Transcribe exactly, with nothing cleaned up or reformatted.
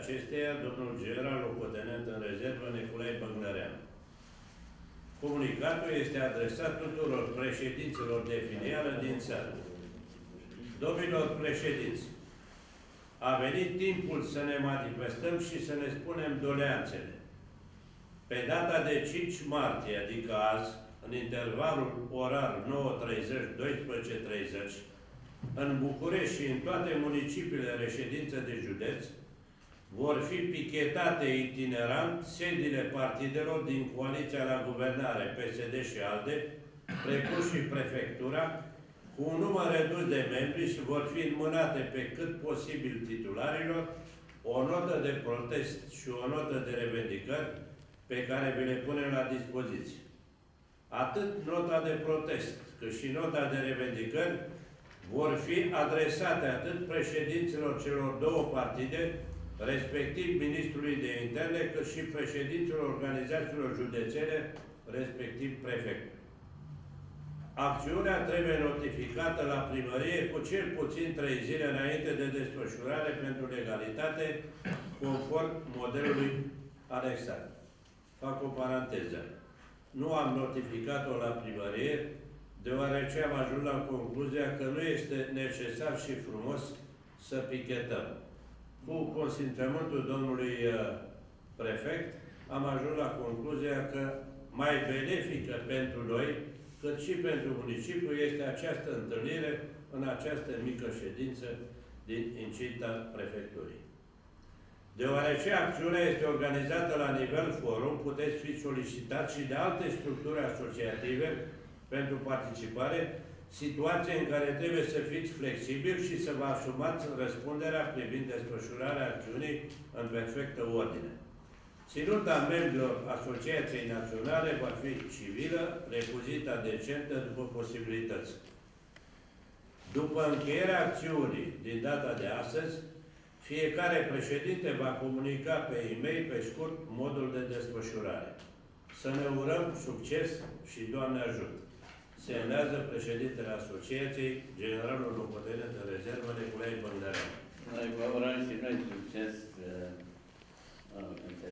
acesteia, domnul general locotenent în rezervă Nicolae Băgnărean. Comunicatul este adresat tuturor președinților de filială din țară. Domnilor președinți, a venit timpul să ne manifestăm și să ne spunem doleanțele. Pe data de cinci martie, adică azi, în intervalul orar nouă treizeci - douăsprezece treizeci, în București și în toate municipiile reședință de județ, vor fi pichetate itinerant sediile partidelor din coaliția la guvernare P S D și ALDE, precum și prefectura, cu un număr redus de membri și vor fi înmânate pe cât posibil titularilor o notă de protest și o notă de revendicări pe care vi le punem la dispoziție. Atât nota de protest cât și nota de revendicări vor fi adresate atât președinților celor două partide, respectiv Ministrului de Interne, cât și președinților organizațiilor județene, respectiv prefectul. Acțiunea trebuie notificată la primărie cu cel puțin trei zile înainte de desfășurare pentru legalitate, conform modelului anexat. Fac o paranteză. Nu am notificat-o la primărie, deoarece am ajuns la concluzia că nu este necesar și frumos să pichetăm. Cu consimțământul domnului prefect, am ajuns la concluzia că mai benefică pentru noi, cât și pentru municipiu, este această întâlnire în această mică ședință din incinta prefecturii. Deoarece acțiunea este organizată la nivel forum, puteți fi solicitat și de alte structuri asociative pentru participare, situație în care trebuie să fiți flexibili și să vă asumați răspunderea privind desfășurarea acțiunii în perfectă ordine. Ținuta membrilor Asociației Naționale va fi civilă, recuzita decentă după posibilități. După încheierea acțiunii din data de astăzi, fiecare președinte va comunica pe e-mail pe scurt modul de desfășurare. Să ne urăm succes și Doamne ajută! Semnează președintele Asociației, generalul locotenent în rezervă, Nicolae Băgnărean. Noi vă urăm și noi succes.